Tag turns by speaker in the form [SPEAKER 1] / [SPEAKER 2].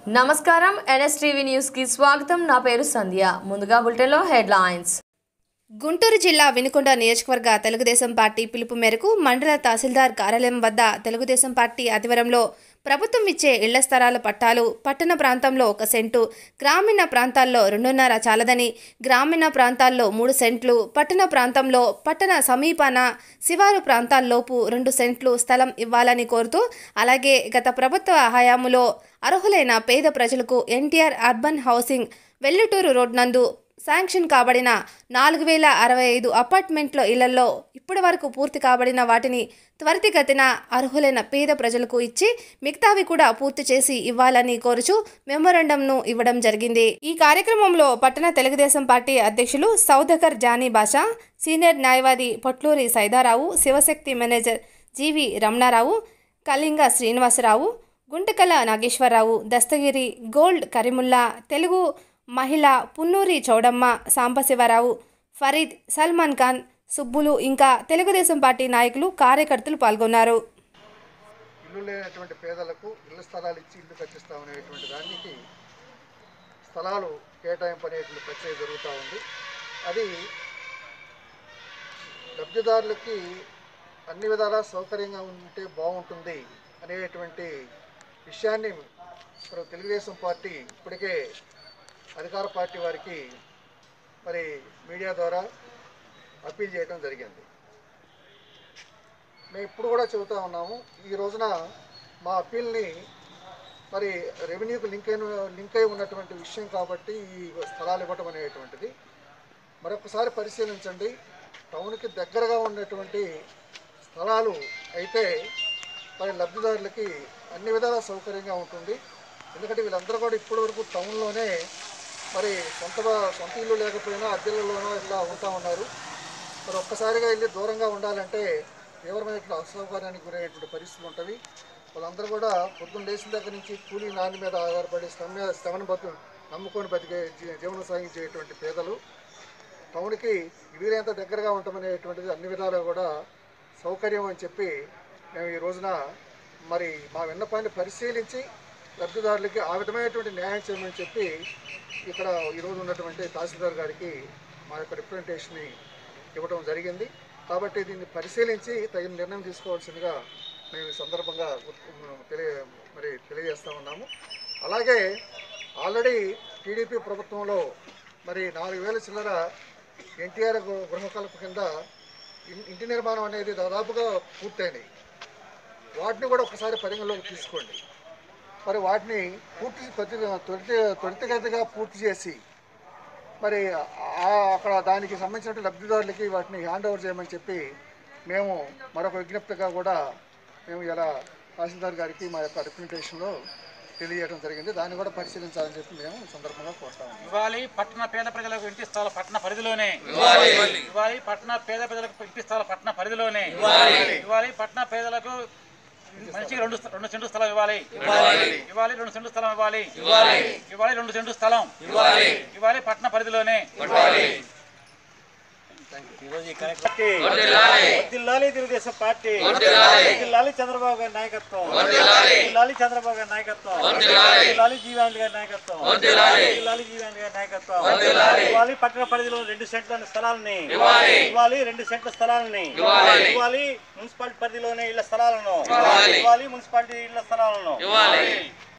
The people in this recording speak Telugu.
[SPEAKER 1] నమస్కారం ఎన్ఎస్టీవీ న్యూస్ కి స్వాగతం। నా పేరు సంధ్య। ముందుగా బులెటిన్లో హెడ్లైన్స్।
[SPEAKER 2] గుంటూరు జిల్లా వినుకొండ నియోజకవర్గ తెలుగుదేశం పార్టీ పిలుపు మేరకు మండల తహసీల్దార్ కార్యాలయం వద్ద తెలుగుదేశం పార్టీ ఆధ్వర్యంలో ప్రభుత్వం ఇచ్చే ఇళ్ల స్థలాల పట్టాలు పట్టణ ప్రాంతంలో 1 సెంటు, గ్రామీణ ప్రాంతాల్లో 2.5 చాలదని, గ్రామీణ ప్రాంతాల్లో 3 సెంట్లు, పట్టణ ప్రాంతంలో పట్టణ సమీపాన శివారు ప్రాంతాల్లోపు 2 సెంట్లు స్థలం ఇవ్వాలని కోరుతూ, అలాగే గత ప్రభుత్వ హయాంలో అర్హులైన పేద ప్రజలకు NTR urban housing Velluturu road నందు శాంక్షన్ కాబడిన 4065 అపార్ట్మెంట్ల ఇళ్లలో ఇప్పటి వరకు పూర్తి కాబడిన వాటిని త్వరితగతిన అర్హులైన పేద ప్రజలకు ఇచ్చి మిగతావి కూడా పూర్తి చేసి ఇవ్వాలని కోరుచు మెమోరాండంను ఇవ్వడం జరిగింది। ఈ కార్యక్రమంలో పట్టణ తెలుగుదేశం పార్టీ అధ్యక్షులు సౌదకర్ జానీ బాషా, సీనియర్ న్యాయవాది Potluri Saidarao, Shivashakti manager GV Ramanarao, Kalinga Srinivasarao, Guntakala Nageswararao, Dastagiri, gold Karimulla, Telugu మహిళ పున్నూరి చౌడమ్మ, సాంబశివరావు, ఫరీద్, సల్మాన్ ఖాన్, సుబ్బులు ఇంకా తెలుగుదేశం పార్టీ నాయకులు కార్యకర్తలు పాల్గొన్నారు।
[SPEAKER 3] ఇల్లు లేనటువంటి పేదలకు ఇళ్ల స్థలాలు ఇచ్చి ఇల్లు కట్టిస్తామనేటువంటి దానికి స్థలాలు కేటాయింపు అనేటువంటి ప్రక్రియ జరుగుతూ ఉంది। అది లబ్ధిదారులకి అన్ని విధాలా సౌకర్యంగా ఉంటే బాగుంటుంది అనేటువంటి విషయాన్ని తెలుగుదేశం పార్టీ ఇప్పటికే అధికార పార్టీ వారికి మరి మీడియా ద్వారా అప్పీల్ చేయడం జరిగింది। మేము ఇప్పుడు కూడా చెబుతూ ఉన్నాము, ఈ రోజున మా అప్పీల్ని మరి రెవెన్యూకి లింక్ అయి ఉన్నటువంటి విషయం కాబట్టి ఈ స్థలాలు ఇవ్వటం అనేటువంటిది మరొకసారి పరిశీలించండి। టౌన్కి దగ్గరగా ఉన్నటువంటి స్థలాలు అయితే మరి లబ్ధిదారులకి అన్ని విధాలా సౌకర్యంగా ఉంటుంది। ఎందుకంటే వీళ్ళందరూ కూడా ఇప్పటి వరకు టౌన్లోనే మరి సొంత ఇల్లు లేకపోయినా అద్దెలలోనో ఇట్లా ఉంటా ఉన్నారు। మరి ఒక్కసారిగా వెళ్ళి దూరంగా ఉండాలంటే తీవ్రమైన అసౌకర్యానికి గురయ్యేటువంటి పరిస్థితులు ఉంటుంది। వాళ్ళందరూ కూడా పొద్దున్న లేచిన దగ్గర నుంచి కూలీ నాని మీద ఆధారపడి శ్రమను నమ్ముకొని బతికే జీవనం సాగించేటువంటి పేదలు టౌన్కి వీలైనంత దగ్గరగా ఉంటామనేటువంటిది అన్ని విధాలుగా కూడా సౌకర్యం అని చెప్పి మేము ఈ రోజున మరి మా విన్నపాన్ని పరిశీలించి లబ్ధిదారులకి ఆ విధమైనటువంటి న్యాయం చేయమని చెప్పి ఇక్కడ ఈరోజు ఉన్నటువంటి తహసీల్దార్ గారికి మా యొక్క రిప్రజెంటేషన్ని ఇవ్వడం జరిగింది। కాబట్టి దీన్ని పరిశీలించి తగిన నిర్ణయం తీసుకోవాల్సిందిగా మేము ఈ సందర్భంగా తెలియజేస్తూ ఉన్నాము। అలాగే ఆల్రెడీ టీడీపీ ప్రభుత్వంలో మరి 4000 చిల్లర ఎన్టీఆర్ గృహకల్ప కింద ఇంటి నిర్మాణం అనేది దాదాపుగా పూర్తయినాయి। వాటిని కూడా ఒకసారి పరిగణలోకి తీసుకోండి। మరి వాటిని త్వరితగతిగా పూర్తి చేసి మరి అక్కడ దానికి సంబంధించిన లబ్ధిదారులకి వాటిని హ్యాండ్ ఓవర్ చేయమని చెప్పి మేము మరొక విజ్ఞప్తిగా కూడా మేము ఇలా తహసీల్దార్ గారికి మా యొక్క రిప్రజెంటేషన్లో తెలియజేయడం జరిగింది। దాన్ని కూడా పరిశీలించాలని చెప్పి మేము సందర్భంగా కోరుతాము।
[SPEAKER 4] ఇవ్వాలి పట్టణ పేద ప్రజలకు ఇంటి స్థలాలు పట్టణ పరిధిలోనే ఇవ్వాలి పట్టణ పేద ప్రజలకు ఇంటి స్థలాలు పట్టణ పరిధిలోనే ఇవ్వాలి పట్టణ పేదలకు మనిషికి 2 సెంటు స్థలం ఇవ్వాలి 2 సెంటు స్థలం ఇవ్వాలి 2 సెంటు స్థలం ఇవ్వాలి పట్టణ పరిధిలోనే। తెలుగుదేశం పార్టీ చంద్రబాబు గారి నాయకత్వం చంద్రబాబు గారి నాయకత్వం జీవాండ్ గారి నాయకత్వం గారి నాయకత్వం ఇవ్వాలి పట్టణ పరిధిలో 2 సెంట్ల స్థలాలని ఇవ్వాలి 2 సెంట్ల స్థలాలని ఇవ్వాలి మున్సిపాలిటీ పరిధిలోనే ఇళ్ల స్థలాలను ఇవ్వాలి మున్సిపాలిటీ ఇళ్ల స్థలాలను